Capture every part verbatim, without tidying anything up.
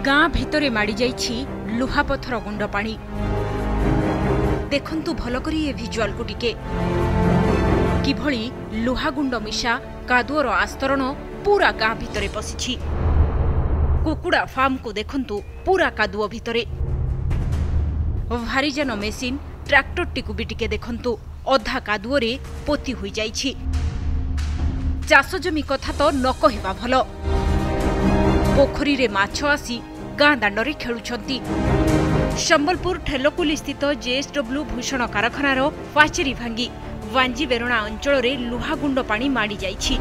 गाँ भितरे माड़ी जाइछि लुहापथर गुंड पानी। देखंतु भल करी ए विजुअल को टिके किभଳି लुहागुंड मिशा कादुअर आस्तरण पूरा गाँ भितरे पशिछि। कुकुड़ा फार्म को देखंतु पूरा कादुअ भितरे। भारीजान मेसिन ट्रैक्टर टिकु भी टिके देखंतु अधा कादुअरे पोती होई जाइछि। चाष जमी कथा तो न कहवा भल। पोखरी रे माछ आसी गाँ दांडरे खेलुछंती। संबलपुर ठेलकुली स्थित जेएसडब्ल्यू भूषण कारखानार पाचेरी भांगी वांजी बेरणा अंचल रे लुहागुंड पानी माड़ी जाइछि।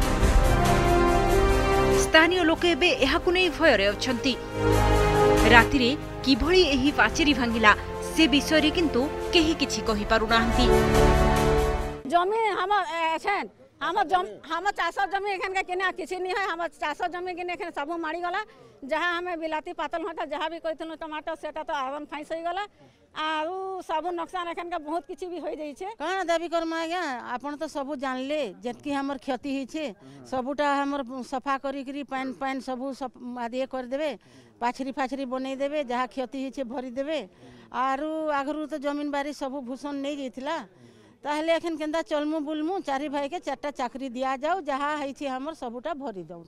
स्थानीय लोके एबे एहाकु नै भयरे अछंती। रातिरे किभଳି एही पाचेरी भांगिला से विषय रे किंतु केही किछि कहि पारु नाहंती। जमी हम एखन हम जम हम चाष जमी एखन के केना किछि नै है। हम चाष जमी के एखन सब मारी गला। जहाँ हमें बिलाती पातल होता जहाँ भी कहथुन टमाटर सेटा तो आवन फाइस हो गला। आउ सब नुकसान एखन के बहुत किछि भी हो जाई छे। कहां दाबी करमा आज्ञा आपण तो सब जानले जेतकी हमर क्षति ही छे सबुटा हमर सफा करी करी पान पान सब आदिए कर देबे। पाछरी फाछरी बनै देबे। जहाँ क्षति ही छे भरी देबे। आरु आगरु तो जमीन बारी सब भूषण नै जैथिला। ताहले एखन केंदा चलमु बुलमु चारि भाई के चारटा चाकरी दिया जाऊ। जहाँ है छे हमर सबुटा भरी दऊ।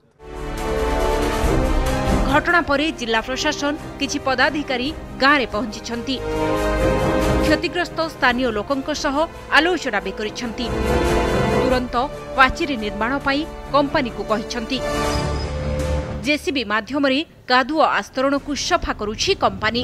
घटना परे जिला प्रशासन किछि पदाधिकारी गाँ रे पहुंची क्षतिग्रस्त स्थानीय लोकंक सह आलोचना भी करिसेंती। तुरंत पाचेरी निर्माण पाई कंपनी को कहिसेंती। जेसीबी माध्यम रे कादुआ आस्तरण को सफा करूछि कंपनी।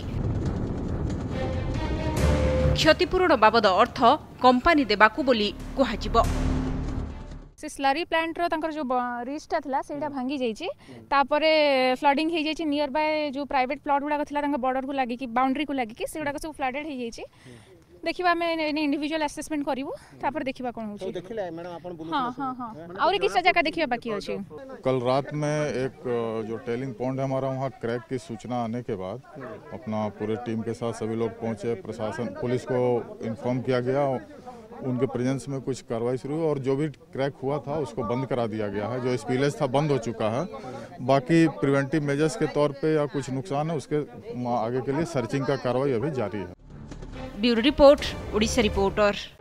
क्षतिपूरण बाबद अर्थ कंपनी देबाकू बोली कुहाजिबो। से स्लरी प्लांट रो तंकर जो रिस्टा थिला सेटा भांगी जाईची। तापरे फ्लडिंग हे जाईची। नियर बाय जो प्राइवेट प्लॉट गुडा थिला तंकर बॉर्डर को लागि कि बाउंड्री को लागि कि सेगुडा सब फ्लडेड हे जाईची। देखिबा में इंडिविजुअल असेसमेंट करिवो। तापर देखिबा कोन होची। देखिला मैडम आपण बोलु। हां हां हां और किस जगह देखिबा बाकी अछि। कल रात में एक जो टेलिंग पॉइंट है हमारा वहाँ क्रैक की सूचना आने के बाद अपना पूरे टीम के साथ सभी लोग पहुंचे। प्रशासन पुलिस को इन्फॉर्म किया गया। उनके प्रेजेंस में कुछ कार्रवाई शुरू हुई और जो भी क्रैक हुआ था उसको बंद करा दिया गया है। जो स्पीलेज था बंद हो चुका है। बाकी प्रिवेंटिव मेजर्स के तौर पे या कुछ नुकसान है उसके आगे के लिए सर्चिंग का कार्रवाई अभी जारी है। Bureau report, Odisha reporter.